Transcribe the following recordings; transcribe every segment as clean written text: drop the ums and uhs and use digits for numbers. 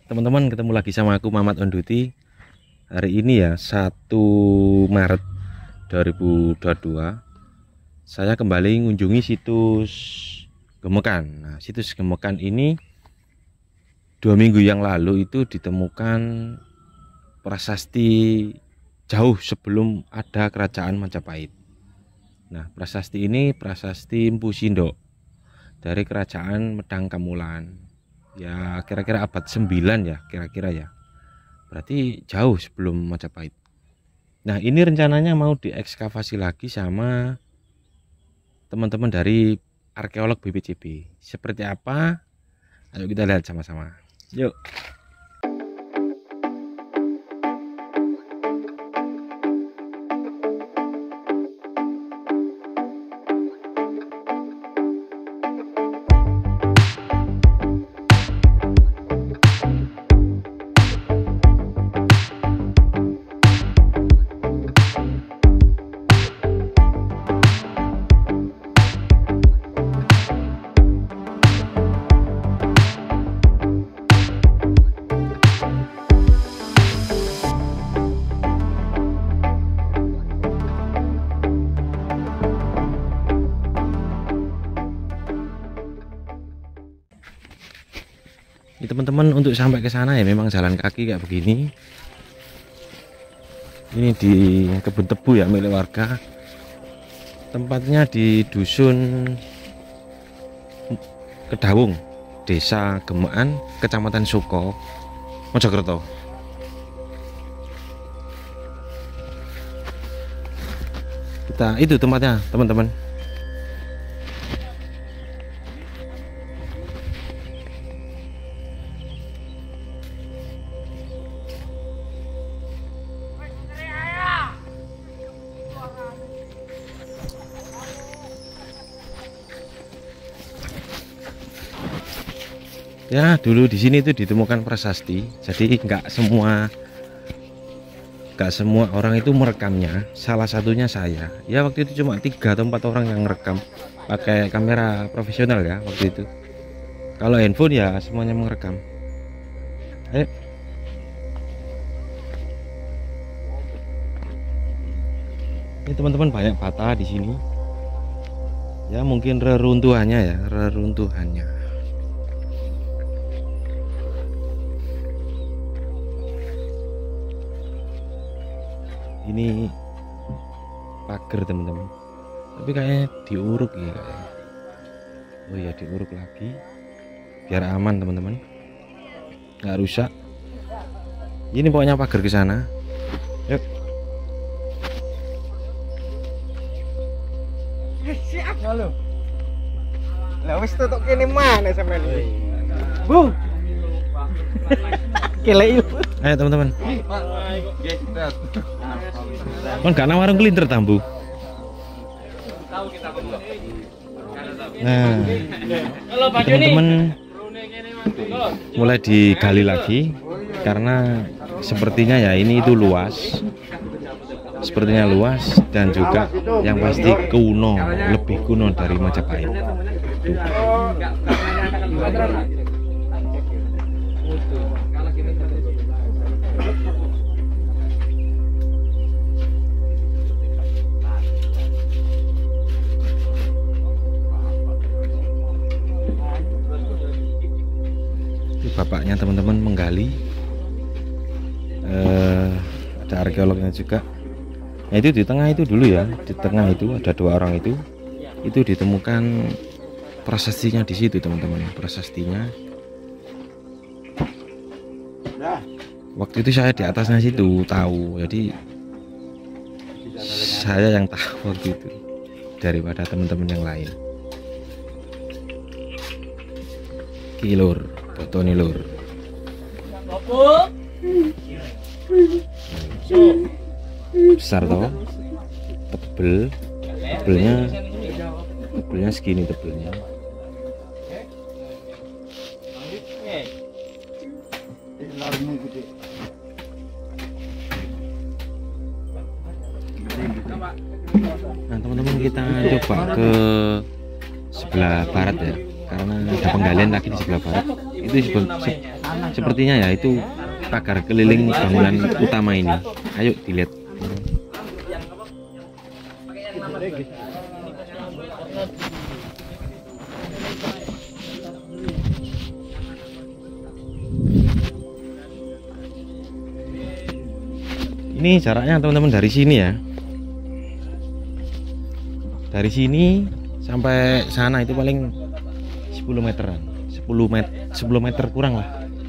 teman-teman, ketemu lagi sama aku Mamat On Duty. Hari ini ya 1 Maret 2022 saya kembali mengunjungi situs Gemekan. Nah, situs Gemekan ini 2 minggu yang lalu itu ditemukan prasasti jauh sebelum ada kerajaan Majapahit. Nah, prasasti ini prasasti Mpu Sindok dari kerajaan Medang Kamulan. Ya kira-kira abad 9 ya, kira-kira ya. Berarti jauh sebelum Majapahit. Nah, ini rencananya mau diekskavasi lagi sama teman-teman dari arkeolog BPCB. Seperti apa? Ayo kita lihat sama-sama. Yuk. Ini teman-teman, untuk sampai ke sana ya memang jalan kaki kayak begini. Ini di kebun tebu ya, milik warga. Tempatnya di dusun Kedawung, Desa Gemekan, Kecamatan Suko, Mojokerto. Kita itu tempatnya, teman-teman. Ya, dulu di sini itu ditemukan prasasti. Jadi nggak semua orang itu merekamnya. Salah satunya saya. Ya waktu itu cuma 3 atau 4 orang yang merekam pakai kamera profesional ya waktu itu. Kalau handphone ya semuanya merekam. Ayo. Ini teman-teman, banyak bata di sini. Ya mungkin reruntuhannya ya, reruntuhannya. Ini pagar teman-teman, tapi kayaknya diuruk ya kayaknya. Oh iya, diuruk lagi biar aman teman-teman, nggak rusak. Ini pokoknya pagar ke sana. Yuk. Siap halo. Lah wis tutuk kene mana sampean iki? Bu. Kelek. Ayo teman-teman. Kan gak warung kelinter tambu. Nah, teman-teman mulai digali lagi karena sepertinya ya ini itu luas. Sepertinya luas dan juga yang pasti kuno, lebih kuno dari Majapahit. Tuh. Bapaknya teman-teman menggali, ada arkeolognya juga. Nah, itu di tengah itu dulu ya, di tengah itu ada 2 orang itu ditemukan prasastinya di situ teman-teman. Prasastinya waktu itu saya di atasnya situ tahu, jadi saya yang tahu waktu itu daripada teman-teman yang lain. Kilur Tony lur. Besar toh, tebelnya segini tebelnya. Nah teman-teman, kita coba ke sebelah barat ya, karena ada penggalian lagi di sebelah barat. Itu Sepertinya ya itu pagar keliling bangunan utama ini. Ayo dilihat. Ini jaraknya teman-teman dari sini ya. Dari sini sampai sana itu paling 10 meteran. 10 meter kurang lah.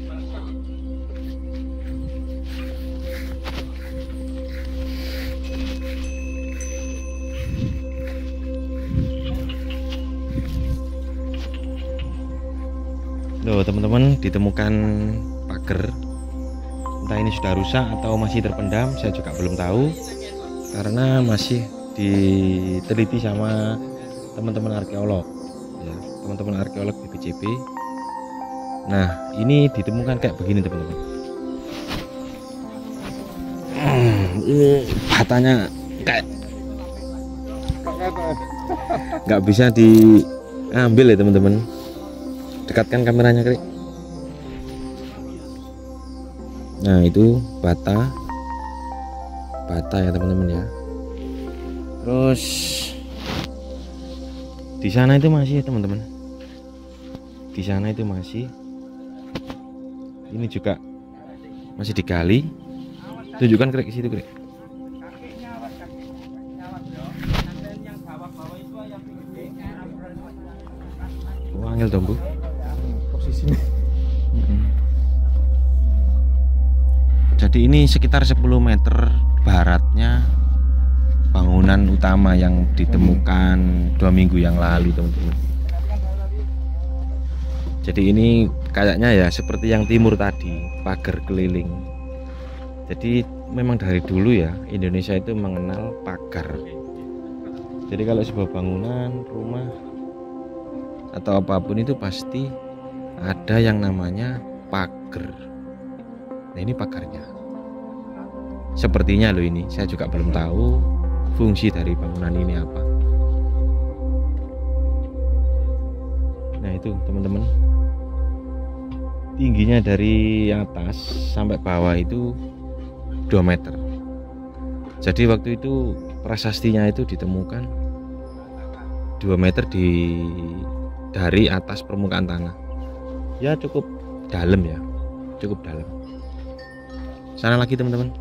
Loh teman-teman, ditemukan pagar. Entah ini sudah rusak atau masih terpendam, saya juga belum tahu karena masih diteliti sama teman-teman arkeolog ya, teman-teman arkeolog BPCB. Nah ini ditemukan kayak begini teman-teman. Ini batanya kayak nggak bisa diambil ya teman-teman. Dekatkan kameranya kali. Nah itu bata ya teman-teman ya. Terus di sana itu masih ya teman-teman. Di sana itu masih. Ini juga masih digali. Tunjukkan Krek ke situ Krek. Wangil dong Bu. Posisinya. Jadi ini sekitar 10 meter baratnya bangunan utama yang ditemukan 2 minggu yang lalu teman-teman. Jadi ini kayaknya ya seperti yang timur tadi, pagar keliling. Jadi memang dari dulu ya Indonesia itu mengenal pagar. Jadi kalau sebuah bangunan, rumah atau apapun itu pasti ada yang namanya pagar. Nah ini pagarnya. Sepertinya loh ini, saya juga belum tahu fungsi dari bangunan ini apa. Nah itu teman-teman, tingginya dari atas sampai bawah itu 2 meter. Jadi waktu itu prasastinya itu ditemukan 2 meter dari atas permukaan tanah. Ya cukup dalam ya, cukup dalam. Sana lagi teman-teman.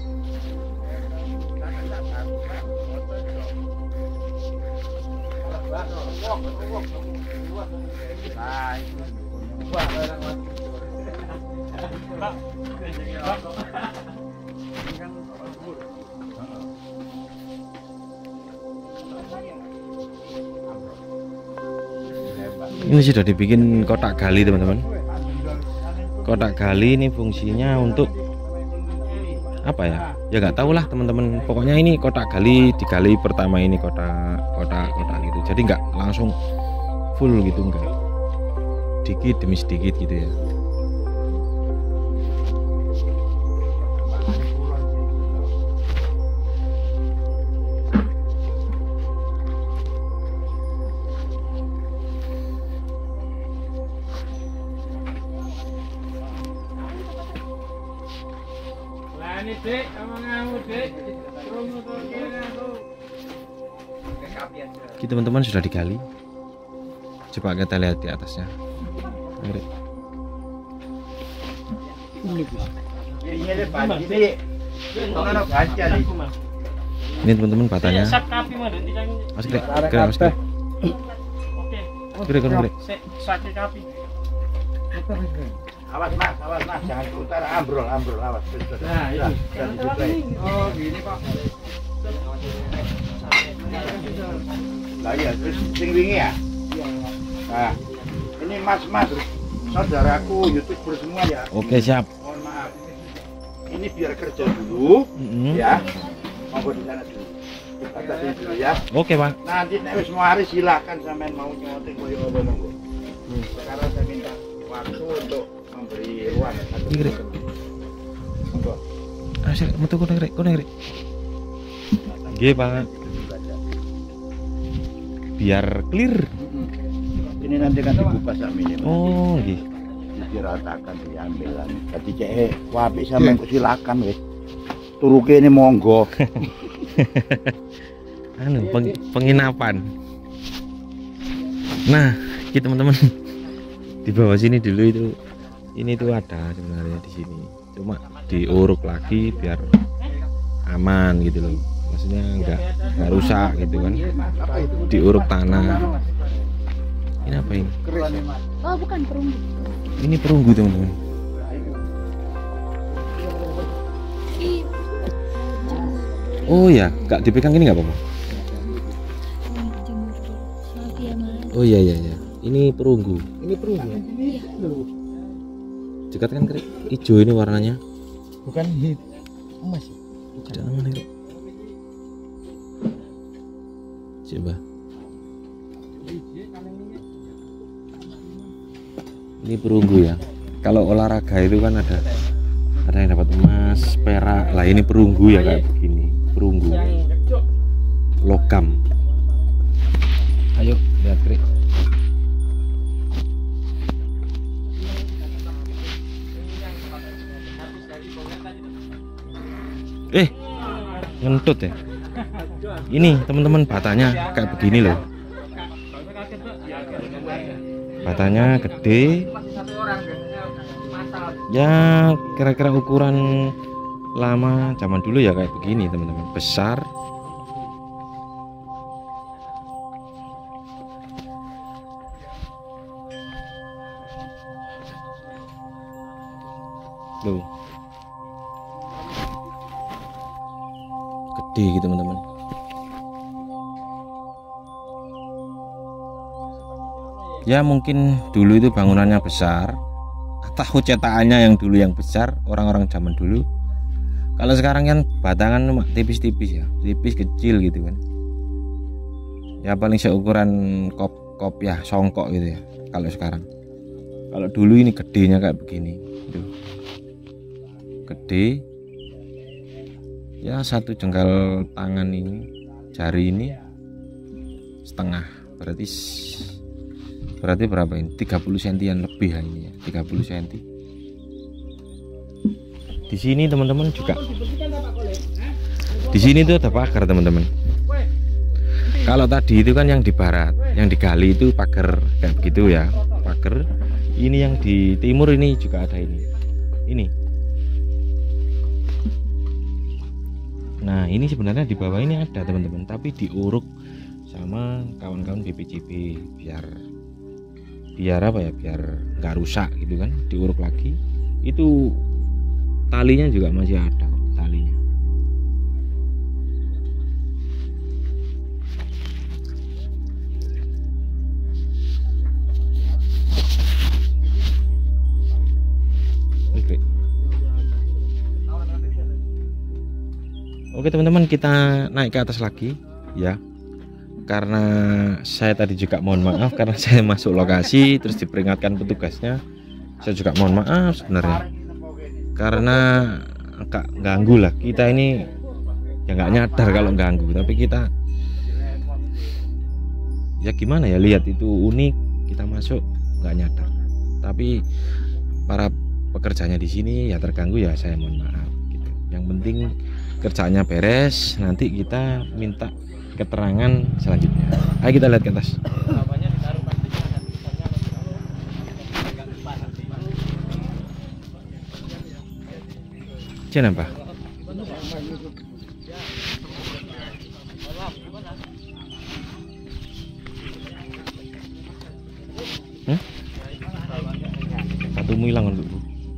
Ini sudah dibikin kotak gali teman-teman. Kotak gali ini fungsinya untuk apa ya? Ya nggak tahu lah teman-teman. Pokoknya ini kotak gali, digali pertama ini kotak gitu. Jadi nggak langsung full gitu, enggak. Sedikit demi sedikit gitu ya. Oke teman-teman, sudah digali. Coba kita lihat di atasnya. Ini teman-teman batanya. Mas Grek, Mas Grek. Grek. Awas mas, jangan putar, ambrol, awas. Nah, ini. Oh, gini Pak. Lah ya, terus sing wingi ya? Nah, ini mas, saudaraku YouTuber semua ya. Oke, siap. Mohon maaf. Ini biar kerja dulu, ya. Monggo di sana dulu. Batasin dulu ya. Oke, Pak. Nanti nek wis mau hari silakan sampean mau nyoting koyo apa monggo. Sekarang saya minta waktu untuk memberi ruang. Monggo. Sik, metu kono Grek. Nggih, Pak. Biar clear. Ini nanti kan dibuka sak minimal. Oh, nggih. diratakan diambilan. Jadi cek wapi sampean kok silakan wis. Turu kene monggo. Anu penginapan. Nah, kita teman-teman di bawah sini dulu itu ini tuh ada sebenarnya di sini. Cuma diuruk lagi biar aman gitu loh. Maksudnya nggak rusak gitu kan. Diuruk tanah. Ini apa ini? Oh, bukan perunggu. Ini perunggu teman-teman. Oh ya, nggak dipegang ini nggak apa-apa. Oh iya iya iya. Ini perunggu. Ini perunggu. Cekat kan kering. Hijau ini warnanya. Bukan emas. Jangan mana. Coba. Ini perunggu ya. Kalau olahraga itu kan ada yang dapat emas, perak. Lah ini perunggu ya kayak begini. Perunggu. Logam. Ayo lihat krik. Ngentut ya. Ini teman-teman batanya kayak begini loh. Batanya gede. Ya kira-kira ukuran lama zaman dulu ya kayak begini teman-teman. Besar. Tuh. Gede gitu teman-teman. Ya mungkin dulu itu bangunannya besar atau cetakannya yang dulu yang besar orang-orang zaman dulu. Kalau sekarang kan batangan tipis-tipis ya, tipis kecil gitu kan. Ya paling seukuran kop ya songkok gitu ya. Kalau sekarang, kalau dulu ini gedenya kayak begini, tuh. Gede. Ya satu jengkal tangan ini, jari ini setengah, berarti berapa ini? 30 sentian lebih ini ya, 30 senti. Di sini teman-teman juga. Di sini tuh ada pagar teman-teman. Kalau tadi itu kan yang di barat, yang digali itu pagar kayak begitu ya, pagar. Ini yang di timur ini juga ada ini. Ini. Nah ini sebenarnya di bawah ini ada teman-teman, tapi diuruk sama kawan-kawan BPJB biar apa ya, biar nggak rusak gitu kan, diuruk lagi. Itu talinya juga masih ada talinya. Oke teman-teman, kita naik ke atas lagi ya. Karena saya tadi juga mohon maaf karena saya masuk lokasi terus diperingatkan petugasnya. Saya juga mohon maaf sebenarnya karena agak ganggu lah. Kita ini ya nggak nyadar kalau ganggu, tapi kita ya gimana ya, lihat itu unik kita masuk nggak nyadar. Tapi para pekerjanya di sini ya terganggu, ya saya mohon maaf gitu. Yang penting kerjaannya beres, nanti kita minta keterangan selanjutnya. Ayo kita lihat ke atas. Jangan apa? Satumu hilang dulu.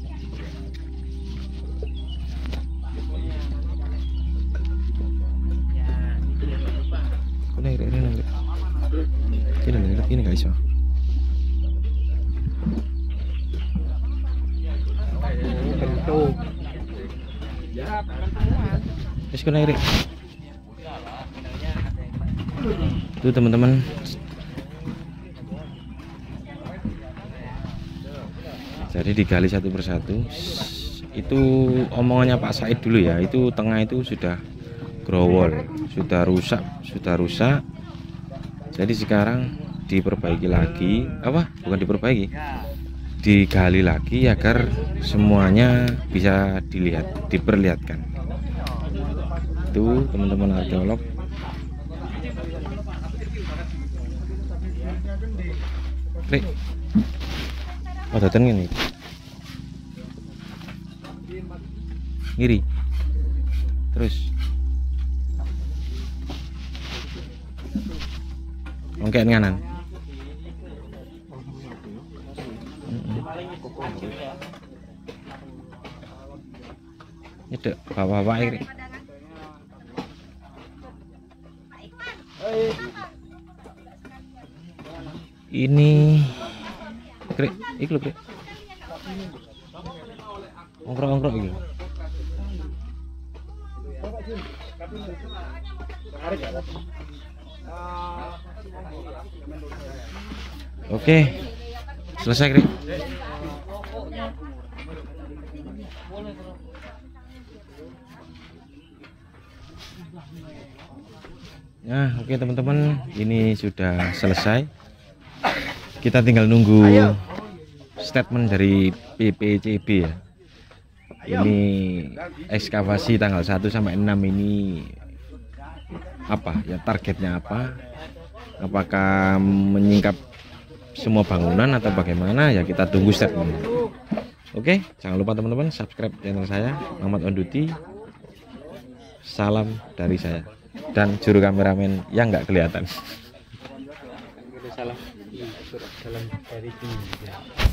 Ini nggak bisa. Itu teman-teman. Jadi digali satu persatu. Itu omongannya Pak Said dulu ya. Itu tengah itu sudah growol, sudah rusak. Jadi sekarang diperbaiki lagi, bukan diperbaiki, digali lagi agar semuanya bisa diperlihatkan. Itu teman-teman arkeolog. Krik. Oh, datang ini. Ngiri. Terus. Ongkek nganan. Nyedek bapak-bapak iki. Ini Krik, iki lho, Krik. Ongkrok-ongkrok iki. Oke. Selesai, Krik. Nah, oke teman-teman, ini sudah selesai. Kita tinggal nunggu statement dari PPCB ya. Ini ekskavasi tanggal 1 sampai 6 ini apa ya, targetnya apa? Apakah menyingkap semua bangunan atau bagaimana ya, kita tunggu statement. Oke, jangan lupa teman-teman subscribe channel saya, Muhammad On Duty. Salam dari saya dan juru kameramen yang nggak kelihatan. Salam dari